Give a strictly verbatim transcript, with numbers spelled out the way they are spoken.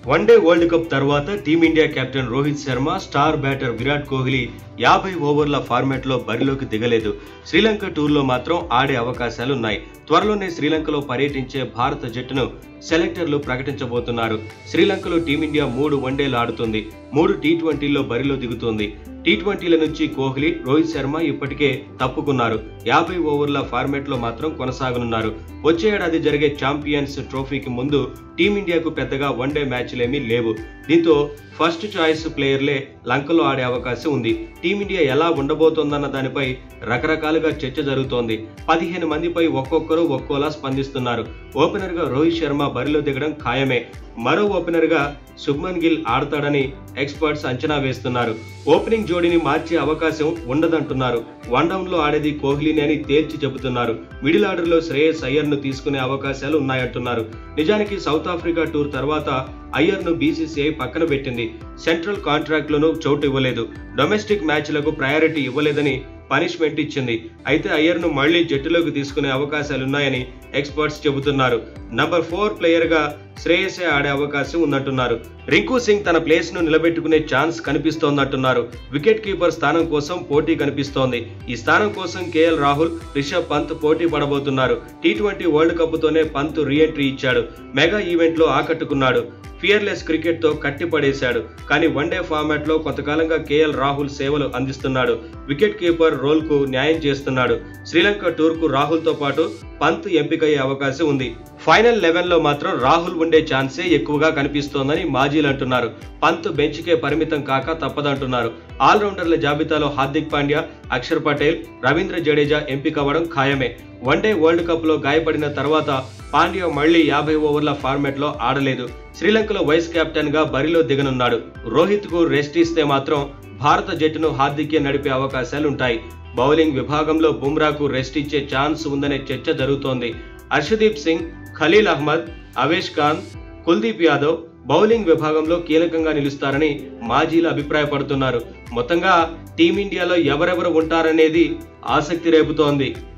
One day world cup తర్వాత team India captain Rohit Sharma, star batter Virat Kohli యాభై ఓవర్ల ఫార్మాట్ లో బరిలోకి దిగలేదు. శ్రీలంక టూర్లో మాత్రం ఆడే అవకాశాలున్నాయి. త్వరలోనే శ్రీలంకలో పర్యటించే భారత జట్టును సెలెక్టర్లు ప్రకటించబోతున్నారు. శ్రీలంకలో టీమిండియా మూడు వన్డేలు ఆడుతుంది, మూడు టీ ట్వంటీల్లో బరిలో దిగుతోంది. టీ ట్వంటీల నుంచి కోహ్లీ, రోహిత్ శర్మ ఇప్పటికే తప్పుకున్నారు. యాభై ఓవర్ల ఫార్మాట్ లో మాత్రం కొనసాగనున్నారు. వచ్చే ఏడాది జరిగే ఛాంపియన్స్ ట్రోఫీకి ముందు టీమిండియాకు పెద్దగా వన్డే మ్యాచ్లేమీ లేవు. దీంతో ఫస్ట్ చాయిస్ ప్లేయర్లే లంకలో ఆడే అవకాశం ఉంది. టీమిండియా ఎలా ఉండబోతోందన్న దానిపై రకరకాలుగా చర్చ జరుగుతోంది. పదిహేను మందిపై ఒక్కొక్కరు ఒక్కోలా స్పందిస్తున్నారు. ఓపెనర్ గా రోహిత్ శర్మ బరిలో దిగడం ఖాయమే. మరో ఓపెనర్ గా శుభ్మన్ గిల్ ఆడతాడని ఎక్స్పర్ట్స్ అంచనా వేస్తున్నారు. ఓపెనింగ్ జోడీని మార్చే అవకాశం ఉండదంటున్నారు. వన్ డౌన్ లో ఆడేది కోహ్లీని అని తేల్చి చెబుతున్నారు. మిడిల్ ఆర్డర్ లో శ్రేయస్ అయ్యర్ ను తీసుకునే అవకాశాలు ఉన్నాయంటున్నారు. నిజానికి సౌత్ ఆఫ్రికా టూర్ తర్వాత అయ్యర్ ను బీసీసీఐ పక్కన పెట్టింది. సెంట్రల్ కాంట్రాక్ట్ లోనూ చోటు ఇవ్వలేదు. డొమెస్టిక్ మ్యాచ్లకు ప్రయారిటీ ఇవ్వలేదని పనిష్మెంట్ ఇచ్చింది. అయితే అయ్యర్ ను మళ్లీ జట్టులోకి తీసుకునే అవకాశాలున్నాయని ఎక్స్పర్ట్స్ చెబుతున్నారు. నంబర్ ఫోర్ ప్లేయర్ గా శ్రేయసే ఆడే అవకాశం ఉందంటున్నారు. రింకు సింగ్ తన ప్లేస్ ను నిలబెట్టుకునే ఛాన్స్ కనిపిస్తోందంటున్నారు. వికెట్ కీపర్ స్థానం కోసం పోటీ కనిపిస్తోంది. ఈ స్థానం కోసం కేఎల్ రాహుల్, రిషబ్ పంత్ పోటీ పడబోతున్నారు. టీ ట్వంటీ వరల్డ్ కప్ తోనే పంత్ రీ ఎంట్రీ ఇచ్చాడు. మెగా ఈవెంట్ లో ఆకట్టుకున్నాడు. ఫియర్లెస్ క్రికెట్ తో కట్టిపడేశాడు. కానీ వన్డే ఫార్మాట్ లో కొంతకాలంగా కేఎల్ రాహుల్ సేవలు అందిస్తున్నాడు. వికెట్ కీపర్ రోల్ కు న్యాయం చేస్తున్నాడు. శ్రీలంక టూర్ కు రాహుల్ తో పాటు పంత్ ఎంపికయ్యే అవకాశం ఉంది. ఫైనల్ లెవెన్ లో మాత్రం రాహుల్ ఉండే ఛాన్సే ఎక్కువగా కనిపిస్తోందని మాజీలు అంటున్నారు. పంత్ బెంచ్ కే పరిమితం కాక తప్పదంటున్నారు. ఆల్రౌండర్ల జాబితాలో హార్దిక్ పాండ్యా, అక్షర్ పటేల్, రవీంద్ర జడేజా ఎంపికవ్వడం ఖాయమే. వన్డే వరల్డ్ కప్ లో గాయపడిన తర్వాత పాండ్యా మళ్లీ యాభై ఓవర్ల ఫార్మాట్ లో ఆడలేదు. శ్రీలంకలో వైస్ కెప్టెన్ గా బరిలో దిగనున్నాడు. రోహిత్ కు రెస్ట్ ఇస్తే మాత్రం భారత జట్టును హార్దికే నడిపే అవకాశాలుంటాయి. బౌలింగ్ విభాగంలో బుమ్రాకు రెస్ట్ ఇచ్చే ఛాన్స్ ఉందనే చర్చ జరుగుతోంది. హర్షదీప్ సింగ్, ఖలీల్ అహ్మద్, అవేష్ ఖాన్, కుల్దీప్ యాదవ్ బౌలింగ్ విభాగంలో కీలకంగా నిలుస్తారని మాజీలు అభిప్రాయపడుతున్నారు. మొత్తంగా టీమిండియాలో ఎవరెవరు ఉంటారనేది ఆసక్తి రేపుతోంది.